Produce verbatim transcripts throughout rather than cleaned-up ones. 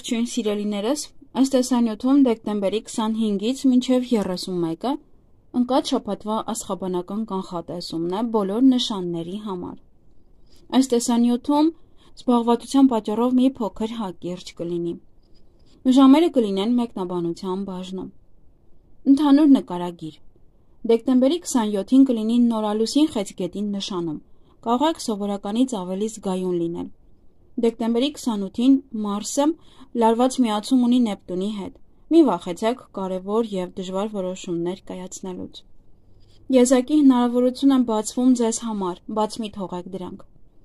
Ողջույն սիրելիներս, այս տեսանյութում դեկտեմբերի քսանհինգից մինչև երեսունմեկը ընկած շաբաթվա աստղաբանական կանխատեսումն է բոլոր նշանների համար։ Այս տեսանյութում զբաղվածության պատճառով մի փոքր հակիրճ կլինի։ Ժամերը կլինեն մեկնաբանության բաժնում։ Ընդհանուր նկարագիր։ Դեկտեմբերի քսանյոթին կլինի նորալուսին խեցգետին նշանում, կարող եք սովորականից ավելի զգայուն լինել։ Դեկտեմբերի քսանութին Մարսը լարված միացում ունի Նեպտունի հետ։ Մի վախեցեք կարևոր և դժվար որոշումներ կայացնելուց։ Եզակի հնարավորություն են բացվում ձեզ համար, բաց մի թողեք դրանք։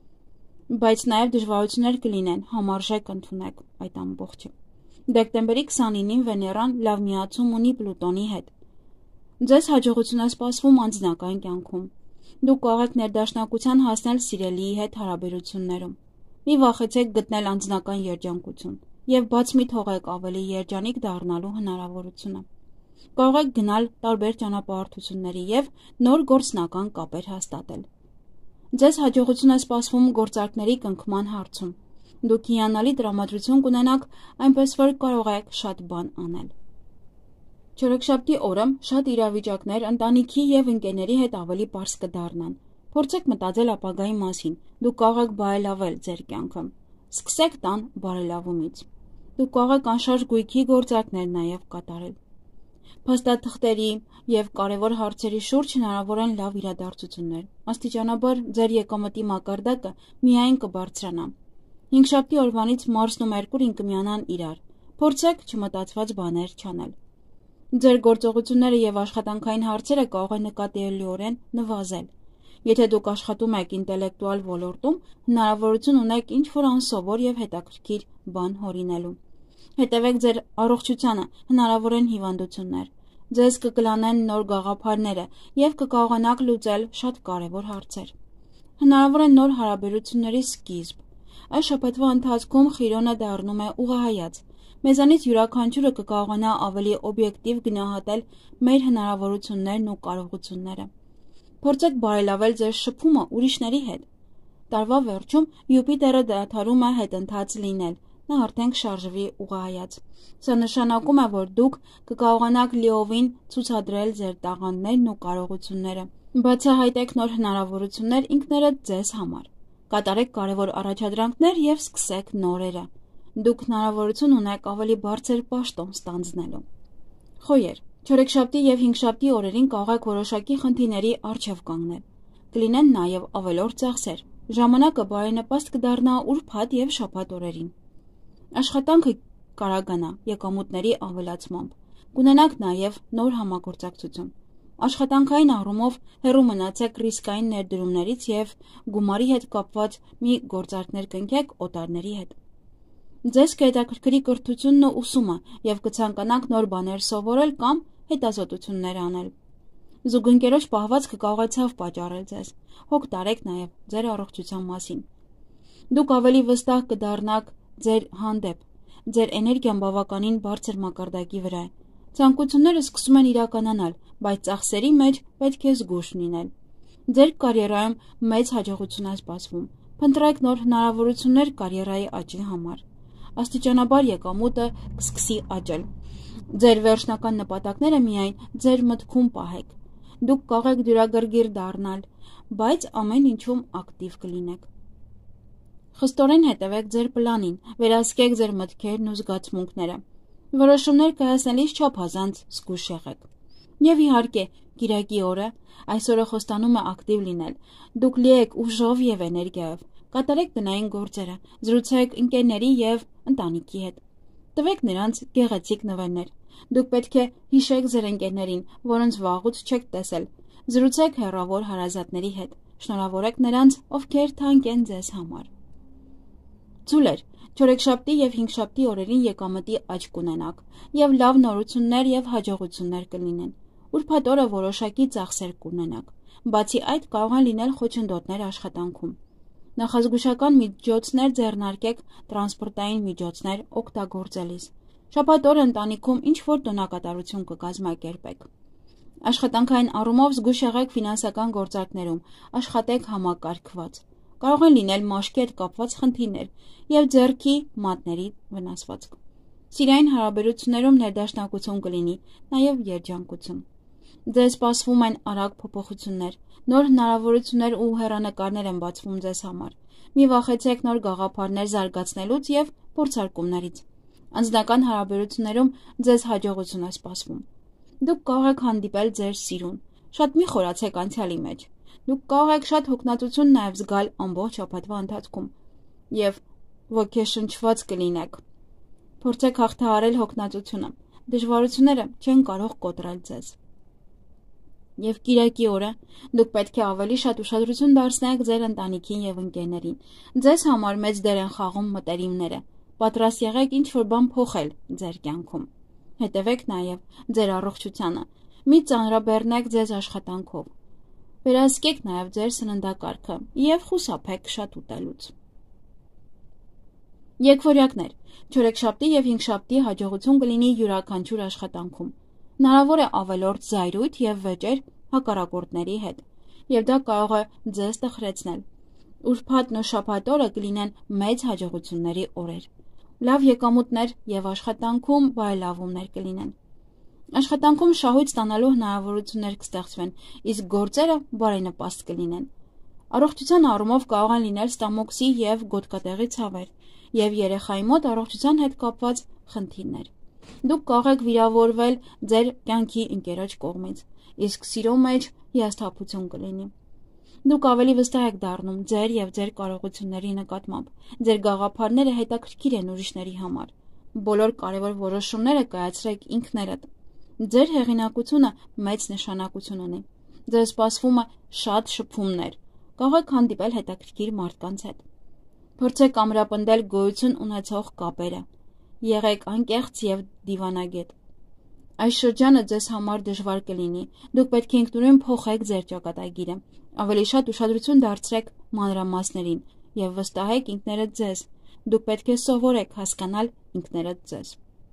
Բայց նաև դժվարություններ կլինեն, համարժեք ընդունեք այդ ամբողջը։ Դեկտեմբերի քսանինին Վեներան լավ միացում ունի Պլուտոնի հետ։ Ձեզ հաջողություն է սպասվում անձնական կյանքում։ Դուք կարող եք ներդաշնակության հասնել սիրելիի հետ հարաբերություններում։ Մի վախեցեք գտնել անձնական երջանկություն և բաց մի թողեք ավելի երջանիկ դառնալու հնարավորությունը։ Կարող եք գնալ տարբեր ճանապարհորդությունների և նոր գործնական կապեր հաստատել։ Ձեզ հաջողություն է սպասվում գործարքների կնքման հարցում։ Դուք հիանալի տրամադրություն կունենաք, այնպես որ կարող եք շատ բան անել։ Չորեքշաբթի օրը շատ իրավիճակներ ընտանիքի և ընկերների հետ ավելի պարզ կդառնան։ Փորձեք մտածել ապագայի մասին, դուք կարող եք բարելավել ձեր կյանքը։ Սկսեք տան բարելավումից։ Դուք կարող եք անշարժ գույքի գործարքներ նաև կատարել։ Փաստաթղթերի և կարևոր հարցերի շուրջ հնարավոր են լավ իրադարձություններ։ Աստիճանաբար ձեր եկամտի մակարդակը միայն կբարձրանա։ Հինգշաբթի օրվանից Մարսն ու Մերկուրին կմիանան իրար։ Փորձեք չմտածված բաներ չանել։ Ձեր գործողությունները և աշխատանքային հարցերը կարող են նկատելիորեն նվազել։ Եթե դուք աշխատում եք ինտելեկտուալ ոլորտում, հնարավորություն ունեք ինչ-որ անսովոր և հետաքրքիր բան հորինելու։ Հետևեք ձեր առողջությանը, հնարավոր են հիվանդություններ։ Ձեզ կկլանեն նոր գաղափարները և կկարողանաք լուծել շատ կարևոր հարցեր։ Հնարավոր է նոր հարաբերությունների սկիզբ։ Այս շաբաթվա ընթացքում Խիրոնը դառնում է ուղղահայաց։ Մեզանից յուրաքանչյուրը կկարողանա ավելի օբյեկտիվ գնահատել մեր հնարավորություններն ու կարողությունները։ Փորձեք բարելավել ձեր շփումը ուրիշների հետ։ Տարվա վերջում Յուպիտերը դադարում է հետընթաց լինել, նա արդեն կշարժվի ուղղահայաց։ Սա նշանակում է, որ դուք կկարողանաք լիովին ցուցադրել ձեր տաղանդներն ու կարողությունները։ Բացահայտեք նոր հնարավորություններ ինքներդ ձեզ համար։ Կատարեք կարևոր առաջադրանքներ և սկսեք նորերը։ Դուք հնարավորություն ունեք ավելի բարձր պաշտոն ստանձնելու։ Խոյեր, չորեքշաբթի և հինգշաբթի օրերին կարող եք որոշակի խնդիրների առջև կանգնել։ Կլինեն նաև ավելորդ ծախսեր։ Ժամանակը բարենպաստ կդառնա ուրբաթ և շաբաթ օրերին։ Աշխատանքը կարագանա եկամուտների ավելացմամբ։ Կունենաք նաև նոր համագործակցություն։ Աշխատանքային առումով հեռու մնացեք ռիսկային ներդրումներից և գումարի հետ կապված մի գործարքներ կնքեք օտարների հետ։ Ձեզ կհետաքրքրի կրթությունն ու ուսումը և կցանկանաք նոր բաներ սովորել կամ հետազոտություններ անել։ Զուգընկերոջ պահվածքը կարող է ցավ պատճառել ձեզ։ Հոգ տարեք նաև ձեր առողջության մասին։ Դուք ավելի վստահ կդառնաք ձեր հանդեպ։ Ձեր էներգիան բավականին բարձր մակարդակի վրա է։ Ցանկությունները սկսում են իրականանալ, բայց ծախսերի մեջ պետք է զգույշ լինել։ Ձեր կարիերայում մեծ հաջողություն է սպասվում։ Փնտրեք նոր հնարավորություններ կարիերայի աճի համար։ Աստիճանաբար եկամուտը կսկսի աճել։ Ձեր վերջնական նպատակները միայն ձեր մտքում պահեք։ Դուք կարող եք դյուրագրգիռ դառնալ, բայց ամեն ինչում ակտիվ կլինեք։ Խստորեն հետևեք ձեր պլանին, վերահսկեք ձեր մտքերն ու զգացմունքները։ Որոշումներ կայացնելիս չափազանց զգույշ եղեք։ Եվ իհարկե, կիրակի օրը, այս օրը խոստանում է ակտիվ լինել։ Դուք լի եք ուժով և էներգիայով։ Կատարեք տնային գործերը, զրուցեք ընկերների և ընտանիքի հետ։ Տվեք նրանց գեղեցիկ նվերներ։ Դուք պետք է հիշեք ձեր ընկերներին, որոնց վաղուց չեք տեսել։ Զրուցեք հեռավոր հարազատների հետ։ Շնորհավորեք նրանց, ովքեր թանկ են ձեզ համար։ Ձուլեր, չորեքշաբթի և հինգշաբթի օրերին եկամտի աճ կունենաք և լավ նորություններ և հաջողություններ կլինեն։ Ուրբաթ օրը որոշակի ծախսեր կունենաք։ Բացի այդ կարող են լինել խոչընդոտներ աշխատանքում։ Նախազգուշական միջոցներ ձեռնարկեք տրանսպորտային միջոցներ օգտագործելիս։ Շաբաթ օրը ընտանիքում ինչ-որ տոնակատարություն կկազմակերպեք։ Աշխատանքային առումով զգույշ եղեք ֆինանսական գործարքներում, աշխատեք համակարգված։ Կարող են լինել մաշկի հետ կապված խնդիրներ և ձեռքի մատների վնասվածք։ Սիրային հարաբերություններում ներդաշնակություն կլինի, նաև երջանկություն։ Ձեզ սպասվում են արագ փոփոխություններ, նոր հնարավորություններ ու հեռանկարներ են բացվում ձեզ համար։ Մի վախեցեք նոր գաղափարներ զարգացնելուց և փորձարկումներից։ Անձնական հարաբերություններում ձեզ հաջողություն է սպասվում։ Դուք կարող եք հանդիպել ձեր սիրուն։ Շատ մի խորացեք անցյալի մեջ։ Դուք կարող եք շատ հոգնածություն նաև զգալ ամբողջ շաբաթվա ընթացքում և ոգեշնչված կլինեք։ Փորձեք հաղթահարել հոգնածությունը։ Դժվարությունները չեն կարող կոտրել ձեզ։ Եվ կիրակի օրը դուք պետք է ավելի շատ ուշադրություն դարձնեք ձեր ընտանիքին և ընկերներին։ Ձեզ համար մեծ դեր են խաղում մտերիմները։ Պատրաստ եղեք ինչ-որ բան փոխել ձեր կյանքում։ Հետևեք նաև ձեր առողջությանը։ Մի ծանրաբեռնեք ձեզ աշխատանքով։ Վերահսկեք նաև ձեր սննդակարգը և խուսափեք շատ ուտելուց։ Եկվորյակներ, չորեքշաբթի և հինգշաբթի հաջողություն կլինի յուրաքանչյուր աշխատանքում։ Հնարավոր է ավելորդ զայրույթ և վեճեր հակառակորդների հետ, և դա կարող է ձեզ տխրեցնել։ Ուրբաթն ու շաբաթ օրը կլինեն մեծ հաջողությունների օրեր։ Լավ եկամուտներ և աշխատանքում բարելավումներ կլինեն։ Աշխատանքում շահույթ ստանալու հնարավորություններ կստեղծվեն, իսկ գործերը բարենպաստ կլինեն։ Առողջության առումով կարող են լինել ստամոքսի և գոտկատեղի ցավեր և երեխայի մոտ առողջության հետ կապված խնդիրներ։ Դուք կարող եք վիրավորվել ձեր կյանքի ընկերոջ կողմից, իսկ սիրո մեջ հիասթափություն կլինի։ Դուք ավելի վստահ եք դառնում ձեր և ձեր կարողությունների նկատմամբ։ Ձեր գաղափարները հետաքրքիր են ուրիշների համար։ Բոլոր կարևոր որոշումները կայացրեք ինքներդ։ Ձեր հեղինակությունը մեծ նշանակություն ունի։ Ձեզ սպասվում է շատ շփումներ։ Կարող եք հանդիպել հետաքրքիր մարդկանց հետ։ Փորձեք ամրապնդել գոյություն ունեցող կապերը։ Եղեք անկեղծ և դիվանագետ։ Այս շրջանը ձեզ համար դժվար կլինի։ Դուք պետք է ինքնուրույն փոխեք ձեր ճակատագիրը։ Ավելի շատ ուշադրություն դարձրեք մանրամասներին և վստահեք ինքներդ ձեզ։ Դուք պետք է սովորեք հասկանալ ինքներդ ձեզ։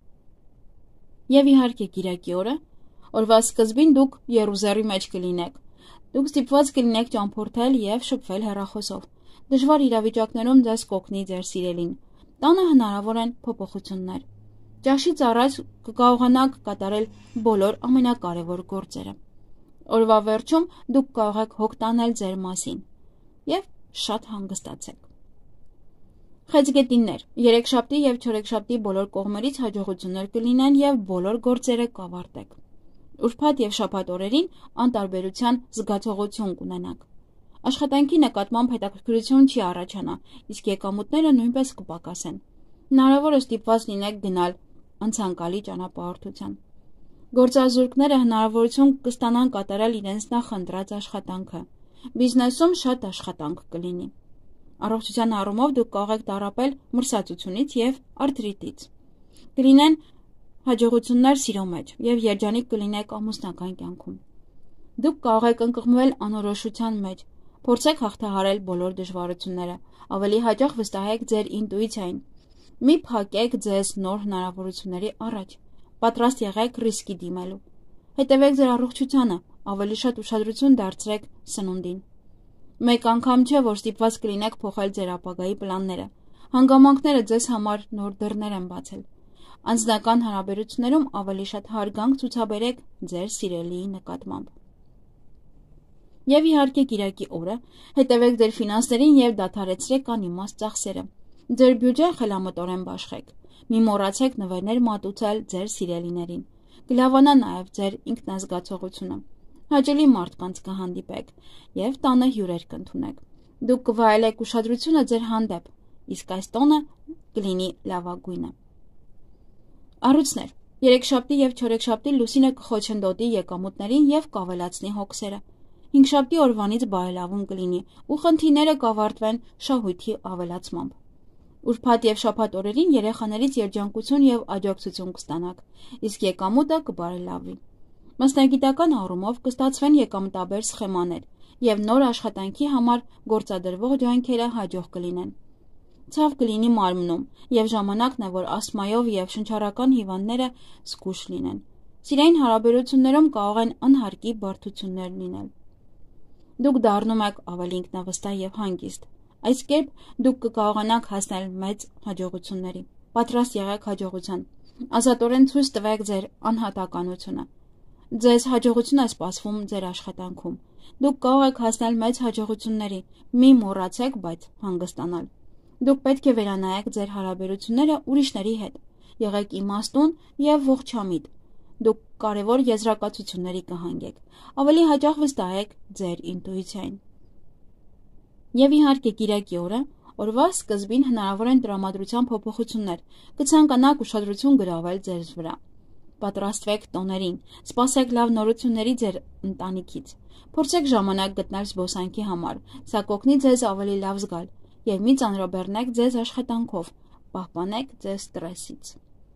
Եվ իհարկե կիրակի օրը, օրվա սկզբին դուք եռուզեռի մեջ կլինեք։ Դուք ստիպված կլինեք ճամփորդել և շփվել հեռախոսով։ Դժվար իրավիճակներում ձեզ կօգնի ձեր սիրելին։ Տանը հնարավոր են փոփոխություններ։ Ճաշից առաջ կկարողանաք կատարել բոլոր ամենակարևոր գործերը։ Օրվա վերջում դուք կարող եք հոգ տանել ձեր մասին և շատ հանգստացեք։ Խեցգետիններ, երեքշաբթի և չորեքշաբթի բոլոր կողմերից հաջողություններ կլինեն և բոլոր գործերը կավարտեք։ Ուրբաթ և շաբաթ օրերին անտարբերության զգացողություն կունենաք։ Աշխատանքի նկատմամբ հետաքրքրություն չի առաջանա, իսկ եկամուտները նույնպես կպակասեն։ Հնարավոր է ստիպված լինեք գնալ անցանկալի ճանապարհորդության։ Գործազուրկները հնարավորություն կստանան կատարել իրենց նախընտրած աշխատանքը։ Բիզնեսում շատ աշխատանք կլինի։ Առողջության առումով դուք կարող եք տառապել մրսածությունից և արթրիտից։ Կլինեն հաջողություններ սիրո մեջ և երջանիկ կլինեք ամուսնական կյանքում։ Դուք կարող եք ընկղմվել անորոշության մեջ։ Փորձեք հաղթահարել բոլոր դժվարությունները։ Ավելի հաճախ վստահեք ձեր ինտուիցիային։ Մի փակեք ձեզ նոր հնարավորությունների առաջ։ Պատրաստ եղեք ռիսկի դիմելու։ Հետևեք ձեր առողջությանը, ավելի շատ ուշադրություն դարձրեք սնունդին։ Մեկ անգամ չէ, որ ստիպված կլինեք փոխել ձեր ապագայի պլանները։ Հանգամանքները ձեզ համար նոր դռներ են բացել։ Անձնական հարաբերություններում ավելի շատ հարգանք ցուցաբերեք ձեր սիրելիի նկատմամբ։ Եվ իհարկե կիրակի օրը հետևեք ձեր ֆինանսներին և դադարեցրեք անիմաստ ծախսերը։ Ձեր բյուջեն խելամտորեն բաշխեք։ Մի մոռացեք նվերներ մատուցել ձեր սիրելիներին։ Կլավանա նաև ձեր ինքնազգացողությունը։ Հաճելի մարդկանց կհանդիպեք և տանը հյուրեր կընդունեք։ Դուք կվայելեք ուշադրությունը ձեր հանդեպ, իսկ այս տոնը կլինի լավագույնը։ Առույցներ. երեքշաբթի և չորեքշաբթի լուսինը կխոչընդոտի եկամուտներին և կավելացնի հոգսերը։ Հինգշաբթի օրվանից բարելավում կլինի ու խնդիրները կավարտվեն շահույթի ավելացմամբ։ Ուրբաթ և շաբաթ օրերին երեխաներից երջանկություն և աջակցություն կստանաք, իսկ եկամուտը կբարելավի։ Մասնագիտական առումով կստացվեն եկամտաբեր սխեմաներ և նոր աշխատանքի համար գործադրվող ջանքերը հաջող կլինեն։ Ցավ կլինի մարմնում և ժամանակն է, որ ասթմայով և շնչառական հիվանդները զգույշ լինեն։ Սիրային հարաբերություններում կարող են անհարկի բարդություններ լինել։ Դուք դառնում եք ավելի ինքնավստահ և հանգիստ։ Այս կերպ դուք կկարողանաք հասնել մեծ հաջողությունների։ Պատրաստ եղեք հաջողության։ Ազատորեն ցույց տվեք ձեր անհատականությունը։ Ձեզ հաջողություն է սպասվում ձեր աշխատանքում։ Դուք կարող եք հասնել մեծ հաջողությունների, մի մոռացեք, բայց հանգստանալ։ Դուք պետք է վերանայեք ձեր հարաբերությունները ուրիշների հետ։ Եղեք իմաստուն եւ ողջամիտ։ Դուք կարևոր եզրակացությունների կհանգեք։ Ավելի հաճախ վստահեք ձեր ինտուիցիային։ Եվ իհարկե կիրակի օրը, օրվա սկզբին հնարավոր են տրամադրության փոփոխություններ, կցանկանաք ուշադրություն գրավել ձեզ վրա։ Պատրաստվեք տոներին, սպասեք լավ նորությունների ձեր ընտանիքից։ Փորձեք ժամանակ գտնել զբոսանքի համար, սա կօգնի ձեզ ավելի լավ զգալ, եւ մի ծանրաբեռնեք ձեզ աշխատանքով, պահպանեք ձեզ ստրեսից։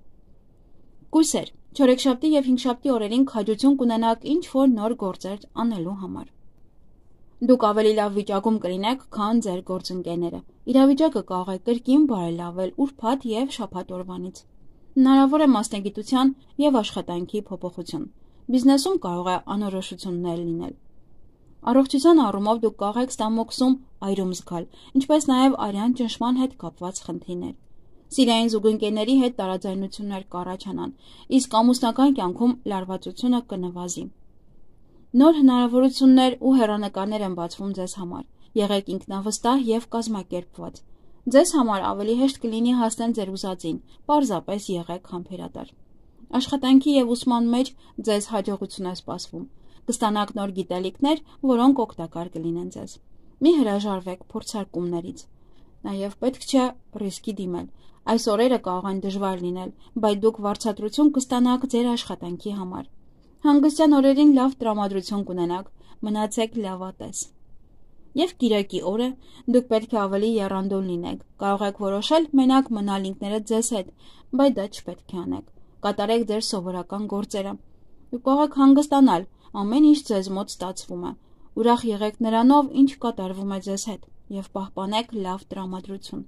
Կույսեր, չորեքշաբթի եւ հինգշաբթի օրերին քաջություն կունենաք ինչ-որ նոր գործեր անելու համար։ Դուք ավելի լավ վիճակում կլինեք, քան ձեր գործընկերները։ Իրավիճակը կարող է կրկին բարելավել ուրբաթ եւ շաբաթ օրվանից։ Հնարավոր է մասնագիտության եւ աշխատանքի փոփոխություն։ Բիզնեսում կարող է անորոշություններ լինել։ Առողջության առումով դուք կարող եք ստամոքսում այրում զգալ, ինչպես նաև արյան ճնշման հետ կապված խնդիրներ։ Սիրային զուգընկերների հետ տարաձայնություններ կառաջանան, իսկ ամուսնական կյանքում լարվածությունը կնվազի։ Նոր հնարավորություններ ու հեռանկարներ են բացվում ձեզ համար։ Եղեք ինքնավստահ եւ կազմակերպված։ Ձեզ համար ավելի հեշտ կլինի հասնել ձեր ուզածին, պարզապես եղեք համբերատար։ Աշխատանքի եւ ուսման մեջ ձեզ հաջողություն է սպասվում։ Կստանաք նոր գիտելիքներ, որոնք օգտակար կլինեն ձեզ։ Մի հրաժարվեք փորձարկումներից։ Նաև պետք չէ ռիսկի դիմել։ Այս օրերը կարող են դժվար լինել, բայց դուք վարձատրություն կստանաք ձեր աշխատանքի համար։ Հանգստյան օրերին լավ տրամադրություն կունենաք, մնացեք լավատես։ Եվ կիրակի օրը դուք պետք է ավելի եռանդուն լինեք։ Կարող եք որոշել մենակ մնալ ինքներդ ձեզ հետ, բայց դա չպետք է անեք։ Կատարեք ձեր սովորական գործերը։ Դուք կարող եք հանգստանալ, ամեն ինչ ձեզ մոտ ստացվում է։ Ուրախ եղեք նրանով, ինչ կատարվում է ձեզ հետ, եւ պահպանեք լավ տրամադրություն։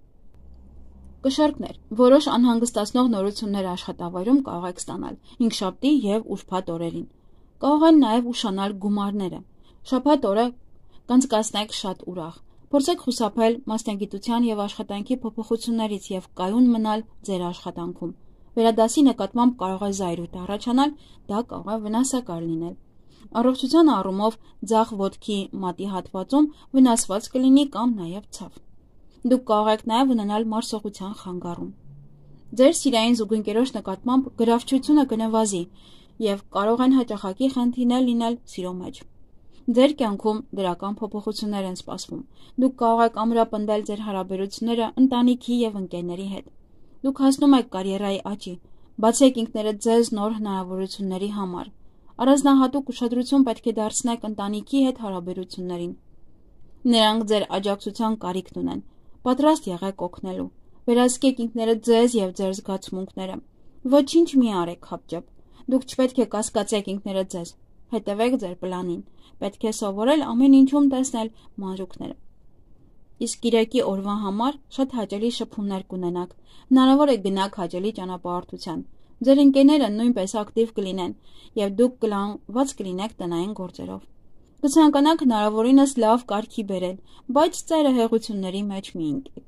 Կշարքներ, որոշ անհանգստացնող նորություններ աշխատավայրում կարող եք ստանալ հինգշաբթի եւ ուրբաթ օրերին։ Կարող են նաեւ ուշանալ գումարները։ Շաբաթ օրը կանցկացնեք շատ ուրախ։ Փորձեք խուսափել մասնագիտության եւ աշխատանքի փոփոխություններից եւ կայուն մնալ ձեր աշխատանքում։ Վերադասի նկատմամբ կարող է զայրույթ առաջանալ, դա կարող է վնասակար լինել։ Առողջության առումով ձախ ոտքի մատի հատվածում վնասված կլինի կամ նաև ցավ։ Դուք կարող եք նաև ունենալ մարսողության խանգարում։ Ձեր սիրային զուգընկերոջ նկատմամբ գրավչությունը կնվազի եւ կարող են հաճախակի խնդիրներ լինել սիրո մեջ։ Ձեր կյանքում դրական փոփոխություններ են սպասվում։ Դուք կարող եք ամրապնդել ձեր հարաբերությունները ընտանիքի եւ ընկերների հետ։ Դուք հասնում եք կարիերայի աճի, բացեք ինքներդ ձեզ նոր հնարավորությունների համար։ Առանձնահատուկ ուշադրություն պետք է դարձնեք ընտանիքի հետ հարաբերություններին։ Նրանք ձեր աջակցության կարիքն ունեն։ Պատրաստ եղեք օգնելու։ Վերահսկեք ինքներդ ձեզ եւ ձեր զգացմունքները։ Ոչինչ մի արեք հապճեպ։ Դուք չպետք է կասկածեք ինքներդ ձեզ։ Հետևեք ձեր պլանին։ Պետք է սովորել ամեն ինչում տեսնել մանրուքները։ Իսկ կիրակի օրվա համար շատ հաճելի շփումներ կունենաք։ Հնարավոր է գնաք հաճելի ճանապարհորդության։ Ձեր ընկերները նույնպես ակտիվ կլինեն եւ դուք կլանված կլինեք տնային գործերով։ Կցանկանաք հնարավորինս լավ կարգի բերել, բայց ծայրահեղությունների մեջ մի ընկեք։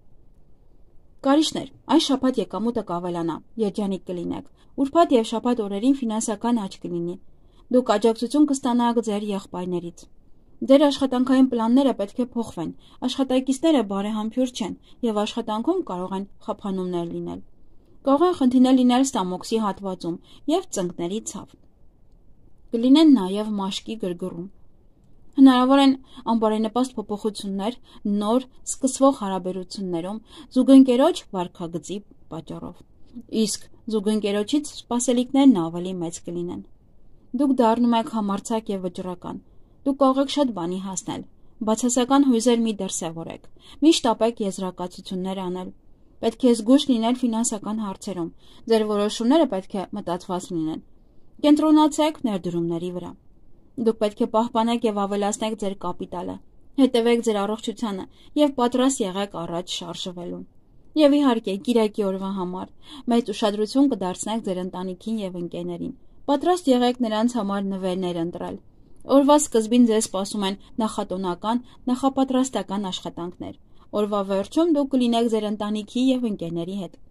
Կարիճներ, այս շաբաթ եկամուտը կավելանա, երջանիկ կլինեք։ Ուրբաթ եւ շաբաթ օրերին ֆինանսական աճ կլինի։ Դուք աջակցություն կստանաք ձեր եղբայրներից։ Ձեր աշխատանքային պլանները պետք է փոխվեն։ Աշխատակիցները բարեհամբույր չեն եւ աշխատանքում կարող են խափանումներ լինել։ Կարող են խնդիրներ լինել ստամոքսի հատվածում եւ ծնկների ցավ։ Կլինեն նաեւ մաշկի գրգռում։ Հնարավոր են անբարենպաստ փոփոխություններ նոր սկսվող հարաբերություններում զուգընկերոջ վարքագծի պատճառով։ Իսկ զուգընկերոջից սպասելիքներն ավելի մեծ կլինեն։ Դուք դառնում եք համարձակ եւ վճռական։ Դուք կարող եք շատ բանի հասնել։ Բացասական հույզեր մի դրսևորեք։ Միշտ ապեք եզրակացություններ անել։ Պետք է զգույշ լինել ֆինանսական հարցերում։ Ձեր որոշումները պետք է մտածված լինեն։ Կենտրոնացեք ներդրումների վրա։ Դուք պետք է պահպանեք եւ ավելացնեք ձեր կապիտալը։ Հետևեք ձեր առողջությանը եւ պատրաստ եղեք առաջ շարժվելու։ Եվ իհարկե, կիրակի օրվա համար մեծ ուշադրություն կդարձնեք ձեր ընտանիքին եւ ընկերներին։ Պատրաստ եղեք նրանց համար նվերներ ընտրել։ Օրվա սկզբին ձեզ սպասում են նախատոնական, նախապատրաստական աշխատանքներ։ Օրվա վերջում դուք կլինեք ձեր ընտանիքի եւ ընկերների հետ։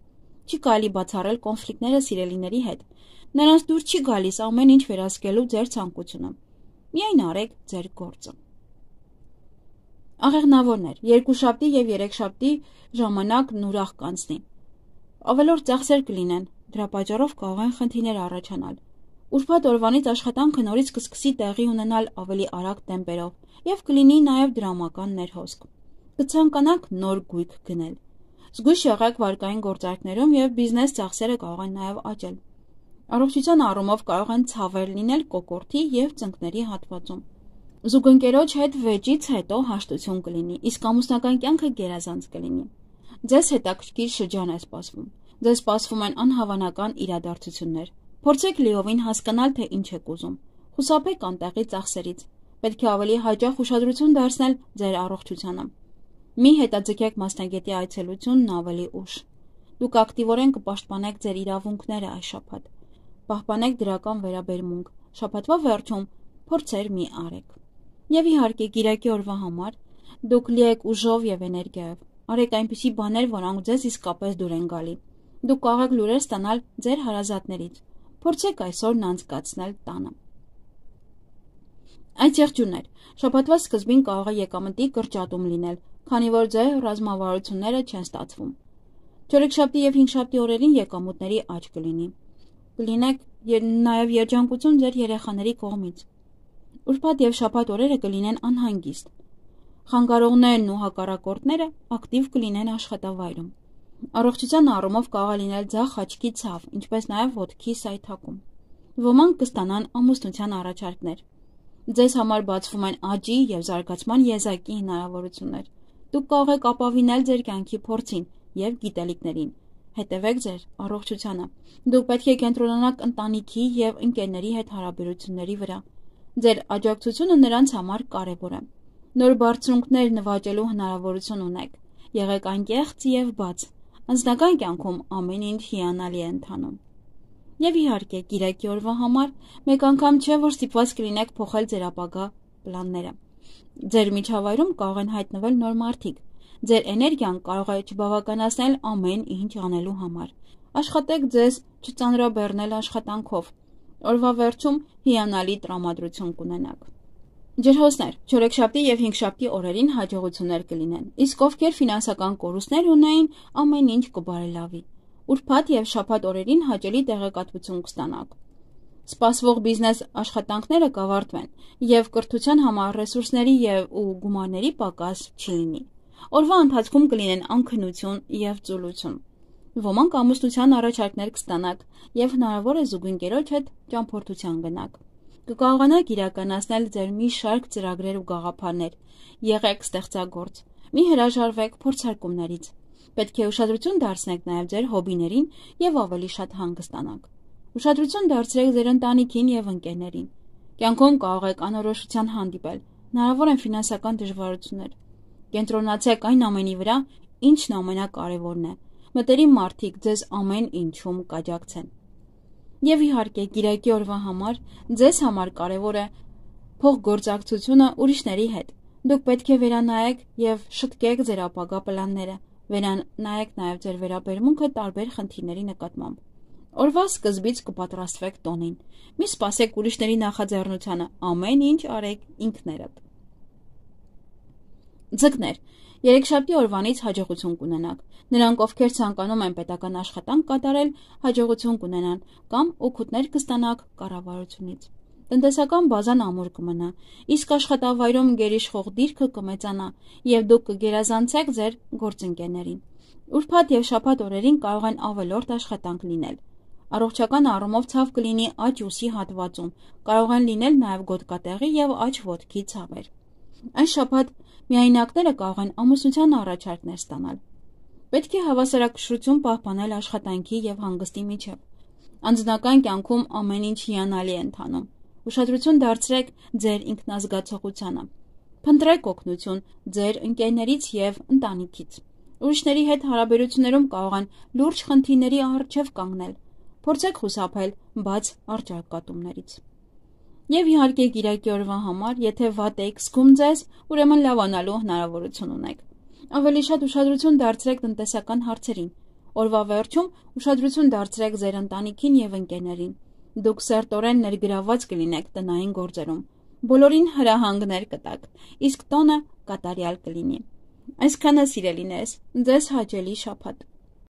Չի կարելի բացառել կոնֆլիկտները սիրելիների հետ։ Նրանց դուր չի գալիս ամեն ինչ վերահսկելու ձեր ցանկությունը։ Միայն արեք ձեր գործը։ Աղեղնավորներ, երկուշաբթի եւ երեքշաբթի ժամանակն ուրախ կանցնի։ Ավելորդ ծախսեր կլինեն, դրա պատճառով կարող են խնդիրներ առաջանալ։ Ուրբաթ օրվանից աշխատանքը նորից կսկսի տեղի ունենալ ավելի արագ տեմպերով եւ կլինի նաեւ դրամական ներհոսք։ Կցանկանաք նոր գույք գնել։ Զգույշ եղեք վարկային գործարքներում եւ բիզնես ծախսերը կարող են նաեւ աճել։ Առողջության առումով կարող են ցավեր լինել կոկորդի եւ ծնկների հատվածում։ Զուգընկերոջ հետ վեճից հետո հաշտություն կլինի, իսկ ամուսնական կյանքը գերազանց կլինի։ Ձեզ հետաքրքիր շրջան է սպասվում։ Ձեզ սպասվում են անհավանական իրադարձություններ։ Փորձեք լիովին հասկանալ, թե ինչ եք ուզում։ Խուսափեք անտեղի ծախսերից։ Պետք է ավելի հաճախ ուշադրություն դարձնել ձեր առողջությանը։ Մի հետաձգեք մասնագետի այցելությունն ավելի ուշ։ Դուք ակտիվորեն կպաշտպանեք ձեր իրավունքները այս շաբաթ։ Պահպանեք դրական վերաբերմունք։ Շաբաթվա վերջում փորձեր մի արեք։ Եվ իհարկե գիրակի օրվա համար դուք լի եք ուժով եւ էներգիայով։ Արեք այնպիսի բաներ, որոնք ձեզ իսկապես դուր են գալի։ Դուք կարող եք լուրեր ստանալ ձեր հարազատներից։ Փորձեք այսօրն անցկացնել տանը։ Այդ եղջյուրներ, շաբաթվա սկզբին կարող է եկամտի կրճատում լինել, քանի որ ձեր ռազմավարությունները չեն ստացվում։ Չորեքշաբթի եւ հինգշաբթի օրերին եկամուտների աճ կլինի։ Կլինեք նաեւ երջանկություն ձեր երեխաների կողմից։ Ուրբաթ եւ շաբաթ օրերը կլինեն անհանգիստ։ Խանգարողներն ու հակառակորդները ակտիվ կլինեն աշխատավայրում։ Առողջության առումով կարող է լինել ձախ աչքի ցավ, ինչպես նաեւ ոտքի սայթակում։ Ոմանք կստանան ամուսնության առաջարկներ։ Ձեզ համար բացվում են աճի եւ զարգացման եզակի հնարավորություններ։ Դուք կարող եք ապավինել ձեր կյանքի փորձին եւ գիտելիքներին։ Հետևեք ձեր առողջությանը։ Դուք պետք է կենտրոնանաք ընտանիքի եւ ընկերների հետ հարաբերությունների վրա։ Ձեր աջակցությունը նրանց համար կարեւոր է։ Նոր բարձունքներ նվաճելու հնարավորություն ունեք։ Եղեք անկեղծ եւ բաց։ Անձնական կյանքում ամեն ինչ հիանալի է ընթանում։ Եվ իհարկե, գիրակի օրվա համար մեկ անգամ չէ, որ ստիպված կլինեք փոխել ձեր ապագա պլանները։ Ձեր միջավայրում կարող են հայտնվել նոր մարդիկ։ Ձեր էներգիան կարող է չբավականացնել ամեն ինչ անելու համար։ Աշխատեք ձեզ չծանրաբեռնել աշխատանքով։ Օրվա վերջում հիանալի տրամադրություն կունենաք։ Ջրհոսներ, չորեքշաբթի եւ հինգշաբթի օրերին հաջողություններ կլինեն, իսկ ովքեր ֆինանսական կորուստներ ունեին, ամեն ինչ կբարելավի։ Ուրբաթ եւ շաբաթ օրերին հաճելի տեղեկատվություն կստանաք։ Սպասվող բիզնես աշխատանքները կավարտվեն եւ կրթության համար ռեսուրսների եւ ու գումարների պակաս չի լինի։ Օրվա ընթացքում կլինեն անքնություն եւ ծուլություն։ Ոմանք ամուսնության առաջարկներ կստանաք եւ հնարավոր է զուգընկերոջ հետ ճամփորդության գնաք։ Կկարողանաք իրականացնել ձեր մի շարք ծրագրեր ու գաղափարներ։ Եղեք ստեղծագործ։ Մի հրաժարվեք փորձարկումներից։ Պետք է ուշադրություն դարձնեք նաև ձեր հոբիներին եւ ավելի շատ հանգստանաք։ Ուշադրություն դարձրեք ձեր ընտանիքին եւ ընկերներին։ Կյանքում կարող եք անորոշության հանդիպել։ Հնարավոր են ֆինանսական դժվարություններ։ Կենտրոնացեք այն ամենի վրա, ինչն ամենակարևորն է։ Մտերիմ մարդիկ ձեզ ամեն ինչում կաջակցեն։ Եվ իհարկե, գիրակի օրվա համար ձեզ համար կարևոր է փոխգործակցությունը ուրիշների հետ։ Դուք պետք է վերանայեք եւ շտկեք ձեր ապագա պլանները։ Վերանայեք նաեւ ձեր վերաբերմունքը տարբեր խնդիրների նկատմամբ։ Օրվա սկզբից կպատրաստվեք տոնին։ Մի սպասեք ուրիշների նախաձեռնությանը, ամեն ինչ արեք ինքներդ։ Ձկներ, երեքշաբթի օրվանից հաջողություն կունենաք։ Նրանք, ովքեր ցանկանում են պետական աշխատանք կատարել, հաջողություն կունենան կամ օգուտներ կստանաք կառավարությունից։ Տնտեսական բազան ամուր կմնա, իսկ աշխատավայրում գերիշխող դիրքը կմեծանա եւ դուք կգերազանցեք ձեր գործընկերներին։ Ուրբաթ եւ շաբաթ օրերին կարող են ավելորդ աշխատանք լինել։ Առողջական առումով ցավ կլինի աջ ուսի հատվածում, կարող են լինել նաեւ գոտկատեղի եւ աջ ոտքի ցավեր։ Այս շաբաթ միայնակները կարող են ամուսնության առաջարկներ ստանալ։ Պետք է հավասարակշռություն պահպանել աշխատանքի եւ հանգստի միջեւ։ Անձնական կյանքում ամեն ինչ հիանալի է ընթանում։ Ուշադրություն դարձրեք ձեր ինքնազգացողությանը։ Փնտրեք օգնություն ձեր ընկերներից եւ ընտանիքից։ Ուրիշների հետ հարաբերություններում կարող են լուրջ խնդիրների առջև կանգնել։ Փորձեք խուսափել բաց առճակատումներից։ Եվ իհարկե գիրակի օրվա համար, եթե վատ եք զգում ձեզ, ուրեմն լավանալու հնարավորություն ունեք։ Ավելի շատ ուշադրություն դարձրեք տնտեսական հարցերին։ Օրվա վերջում ուշադրություն դարձրեք ձեր ընտանիքին եւ ընկերներին։ Դուք սերտորեն ներգրավված կլինեք տնային գործերում։ Բոլորին հրահանգներ կտաք, իսկ տոնը կատարյալ կլինի։ Այսքանը, սիրելիներս, ձեզ հաճելի շաբաթ։